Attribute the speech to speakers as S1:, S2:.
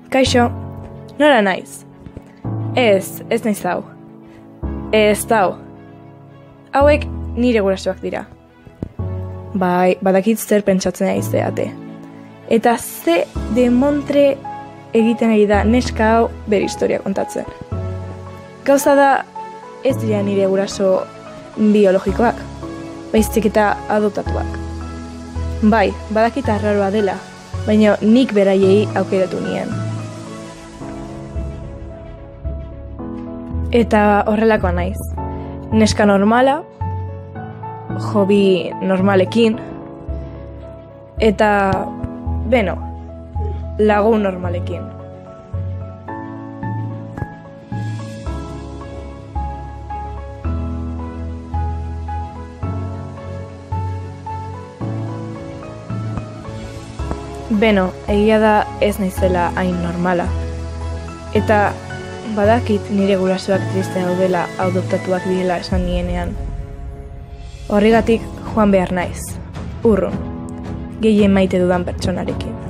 S1: Kaixo, nora naiz? Ez naiz hau. Ez hau. Hauek nire gurasoak dira. Bai, badakit zer pentsatzen ari zeate. Eta ze demontre egiten ari da neska hau bere historia kontatzen. Gauza da, ez dira nire guraso biologikoak, baizik eta adoptatuak. Bai, badakit arraroa dela, baina nik beraiei aukeratu nien. Eta horrelakoa naiz. Neska normala, hobi normalekin, eta, lagun normalekin. Egia da ez naizela hain normala. Eta badakit nire gurasoak triste daudela adoptatuak direla esan nienean. Horregatik joan behar naiz, urrun, gehien maite dudan pertsonarekin.